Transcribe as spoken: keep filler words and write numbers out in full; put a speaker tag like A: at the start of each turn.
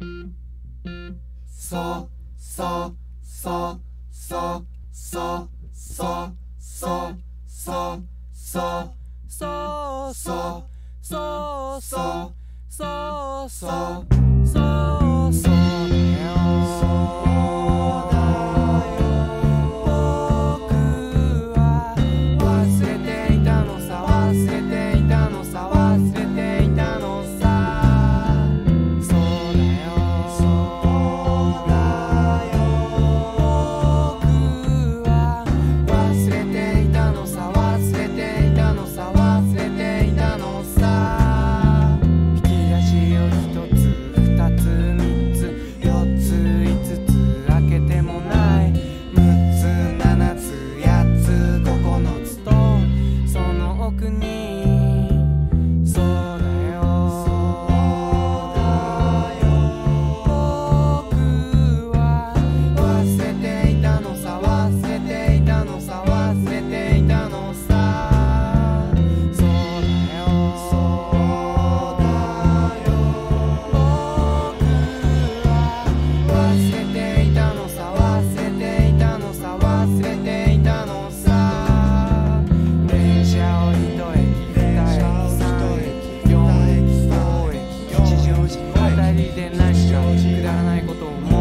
A: そそそそそそそそそ
B: そうそうそうそうそうそう
A: そ
B: そうだよ。僕は忘れていたのさ、忘れていたのさ、忘れていたのさ。そうだよ、そうだよ。僕は忘れていたのさ、忘れていたのさ、忘れていたのさ。引き出しを一つ二つ三つ四つ五つ開けてもない六つ七つ八つ九つとその奥にそうだよ、そうだよ。僕は忘れていたのさ、忘れていたのさ、忘れていたのさ。そうだよ、そうだよ。僕は忘れていたのさ、忘れていたのさ、忘れていたのさ。電車を一駅二駅三駅四駅五駅吉祥寺あたりで何かくだらないことを思